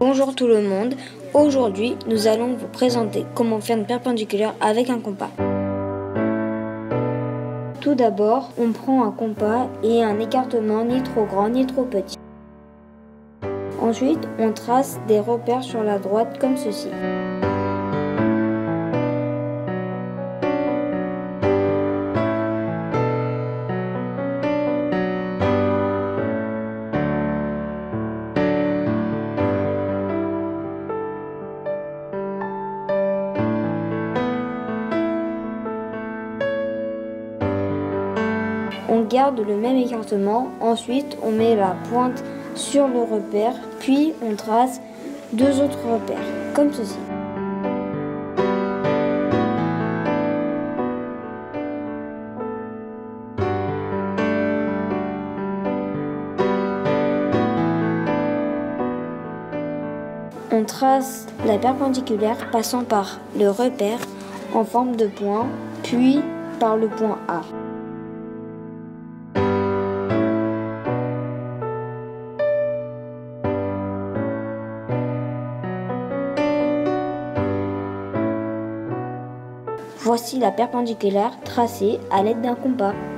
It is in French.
Bonjour tout le monde, aujourd'hui nous allons vous présenter comment faire une perpendiculaire avec un compas. Tout d'abord, on prend un compas et un écartement ni trop grand ni trop petit. Ensuite, on trace des repères sur la droite comme ceci. On garde le même écartement, ensuite on met la pointe sur le repère, puis on trace deux autres repères, comme ceci. On trace la perpendiculaire passant par le repère en forme de point, puis par le point A. Voici la perpendiculaire tracée à l'aide d'un compas.